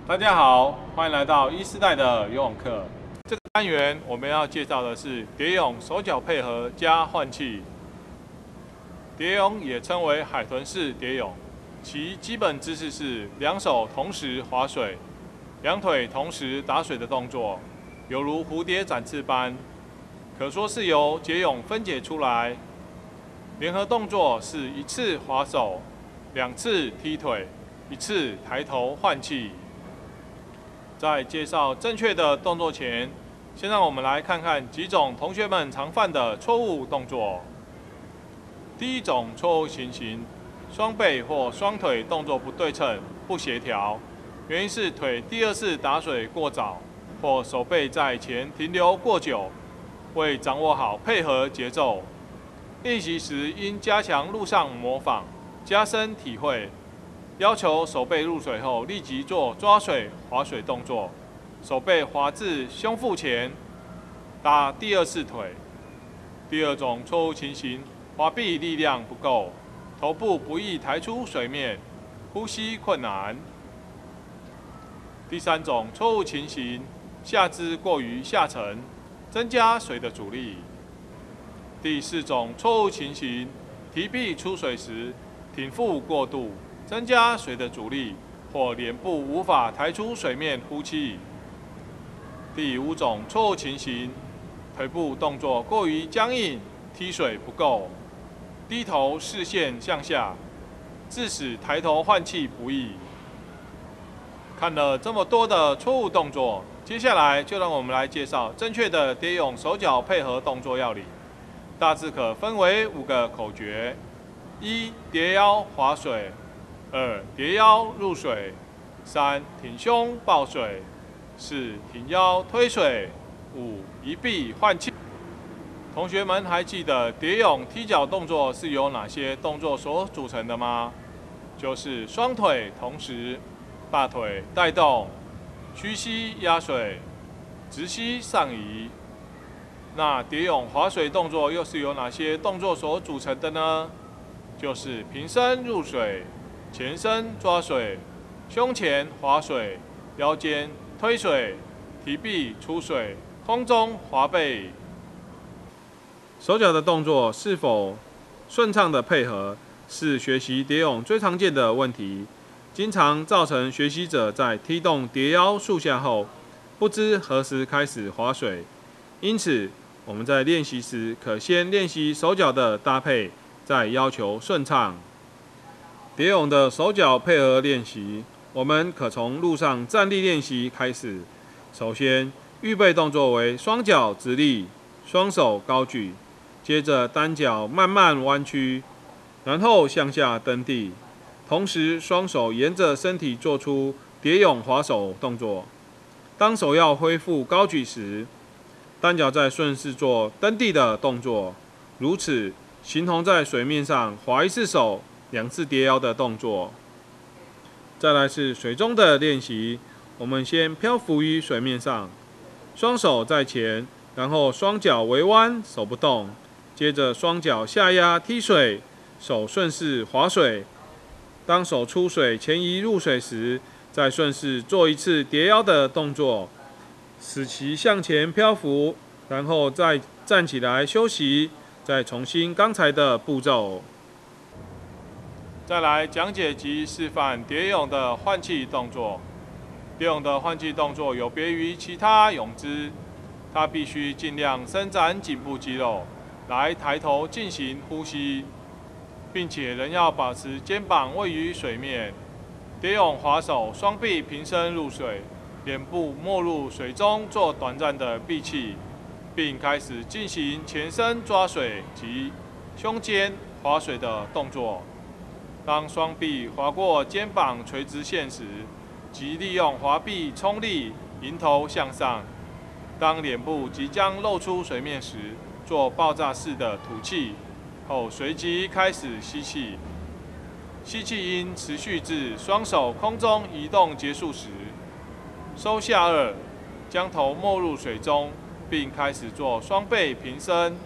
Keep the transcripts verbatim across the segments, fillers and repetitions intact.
大家好，欢迎来到一世代的游泳课。这个单元我们要介绍的是蝶泳手脚配合加换气。蝶泳也称为海豚式蝶泳，其基本姿势是两手同时划水，两腿同时打水的动作，犹如蝴蝶展翅般，可说是由蝶泳分解出来。联合动作是一次划手，两次踢腿，一次抬头换气。在介绍正确的动作前，先让我们来看看几种同学们常犯的错误动作。第一种错误情形，双背或双腿动作不对称、不协调，原因是腿第二次打水过早，或手背在前停留过久，未掌握好配合节奏。练习时应加强路上模仿，加深体会。要求手背入水后立即做抓水、划水动作，手背滑至胸腹前，打第二次腿。第二种错误情形，滑臂力量不够，头部不易抬出水面，呼吸困难。第三种错误情形，下肢过于下沉，增加水的阻力。第四种错误情形，提臂出水时挺腹过度，增加水的阻力，或脸部无法抬出水面呼气。第五种错误情形，腿部动作过于僵硬，踢水不够，低头视线向下，致使抬头换气不易。看了这么多的错误动作，接下来就让我们来介绍正确的蝶泳手脚配合动作要领，大致可分为五个口诀：一、蝶腰划水。二、蝶腰入水；三、挺胸抱水；四、挺腰推水；五、一臂换气。同学们还记得蝶泳踢脚动作是由哪些动作所组成的吗？就是双腿同时，大腿带动，屈膝压水，直膝上移。那蝶泳划水动作又是由哪些动作所组成的呢？就是平身入水，前身抓水，胸前划水，腰间推水，提臂出水，空中滑背。手脚的动作是否顺畅的配合，是学习蝶泳最常见的问题，经常造成学习者在踢动蝶腰数下后，不知何时开始划水。因此，我们在练习时可先练习手脚的搭配，再要求顺畅。蝶泳的手脚配合练习，我们可从路上站立练习开始。首先，预备动作为双脚直立，双手高举，接着单脚慢慢弯曲，然后向下蹬地，同时双手沿着身体做出蝶泳划手动作。当手要恢复高举时，单脚再顺势做蹬地的动作，如此形同在水面上划一次手，两次蝶腰的动作。再来是水中的练习，我们先漂浮于水面上，双手在前，然后双脚微弯，手不动，接着双脚下压踢水，手顺势划水。当手出水前移入水时，再顺势做一次蝶腰的动作，使其向前漂浮，然后再站起来休息，再重新刚才的步骤。再来讲解及示范蝶泳的换气动作。蝶泳的换气动作有别于其他泳姿，它必须尽量伸展颈部肌肉，来抬头进行呼吸，并且仍要保持肩膀位于水面。蝶泳划手，双臂平伸入水，脸部没入水中做短暂的闭气，并开始进行前身抓水及胸肩划水的动作。当双臂划过肩膀垂直线时，即利用滑臂冲力迎头向上。当脸部即将露出水面时，做爆炸式的吐气，后随即开始吸气。吸气应持续至双手空中移动结束时。收下颚，将头没入水中，并开始做双背平伸。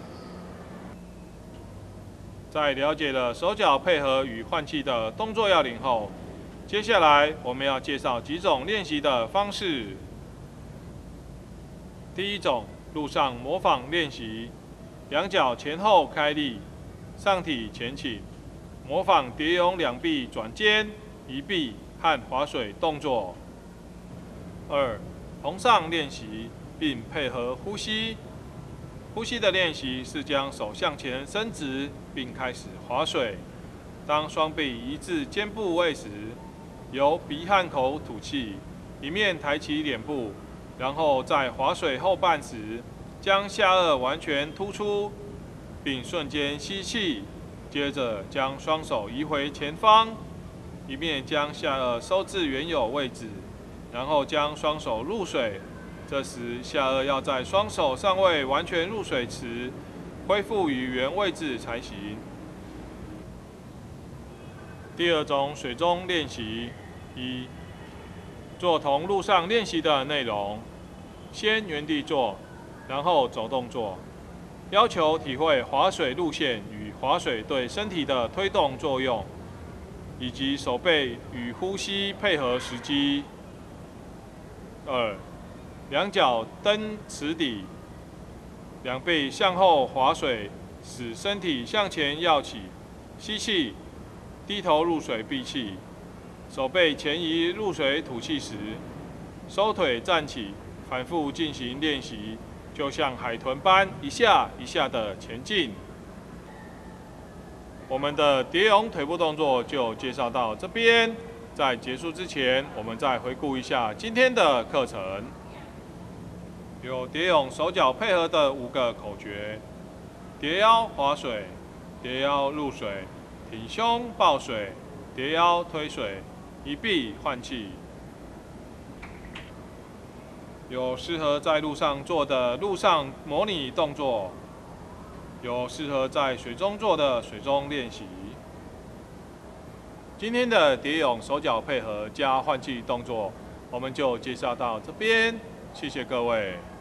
在了解了手脚配合与换气的动作要领后， 接下来我们要介绍几种练习的方式。第一种，陆上模仿练习，两脚前后开立，上体前倾，模仿蝶泳两臂转肩、移臂和划水动作。二，同上练习，并配合呼吸。呼吸的练习是将手向前伸直，并开始划水。当双臂移至肩部位时，由鼻和口吐气，一面抬起脸部，然后在划水后半时，将下颚完全突出，并瞬间吸气，接着将双手移回前方，一面将下颚收至原有位置，然后将双手入水。这时下颚要在双手尚未完全入水时，恢复于原位置才行。第二种水中练习：一、做同陆上练习的内容，先原地做，然后走动作，要求体会划水路线与划水对身体的推动作用，以及手背与呼吸配合时机。二、两脚蹬池底，两臂向后划水，使身体向前跃起，吸气。低头入水闭气，手背前移入水吐气时，收腿站起，反复进行练习，就像海豚般一下一下的前进。我们的蝶泳腿部动作就介绍到这边，在结束之前，我们再回顾一下今天的课程。有蝶泳手脚配合的五个口诀：蝶腰划水，蝶腰入水。挺胸抱水，蝶腰推水，移臂换气。有适合在路上做的路上模拟动作，有适合在水中做的水中练习。今天的蝶泳手脚配合加换气动作，我们就介绍到这边，谢谢各位。